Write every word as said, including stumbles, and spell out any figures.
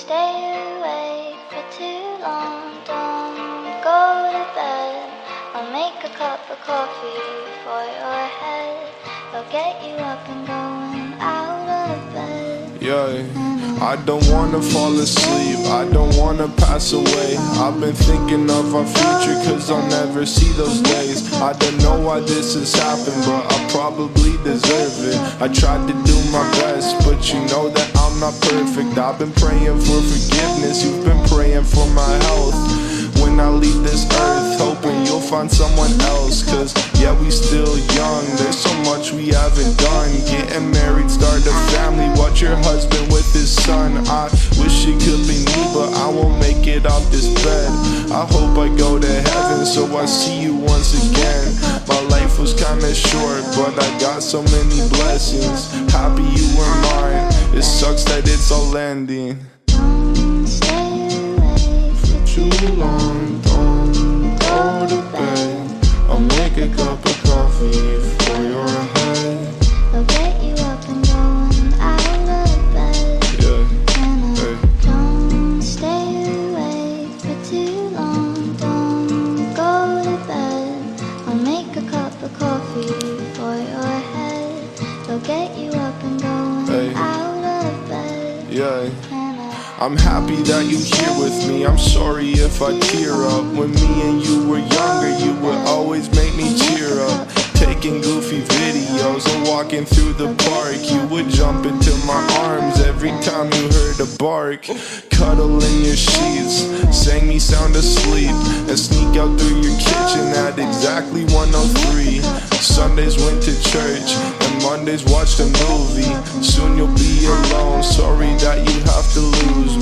stay awake for too long. Don't go to bed. I'll make a cup of coffee for your head. I'll get you up and going out of bed. Yeah. I don't wanna fall asleep, I don't wanna pass away. I've been thinking of our future cause I'll never see those days. I don't know why this has happened, but I probably deserve it. I tried to do my best, but you know that I'm not perfect. I've been praying for forgiveness, you've been praying for my health. When I leave this earth, hoping you'll find someone else. Cause yeah, we still young, there's so much we haven't done. Getting married, start a family, watch your husband with his son. I wish it could be me, but I won't make it off this bed. I hope I go to heaven, so I see you once again. My life was kinda short, but I got so many blessings. Happy you were mine, it sucks that it's all ending. Too long, don't go to bed. I'll make a cup of coffee for your head. I'll get you up and going out of bed. Yeah, And I hey. don't stay awake for too long. Don't go to bed. I'll make a cup of coffee for your head. I'll get you up and going Hey. out of bed. Yeah. And I I'm happy that you're here with me. I'm sorry if I tear up. When me and you were younger, you would always make me cheer up. Taking goofy videos or walking through the park, you would jump into my arms every time you heard a bark. Cuddle in your sheets, sang me sound asleep, and sneak out through your kitchen at exactly one oh three. Sundays went to church, and Mondays watched a movie. Soon you'll be alone, sorry that you have to lose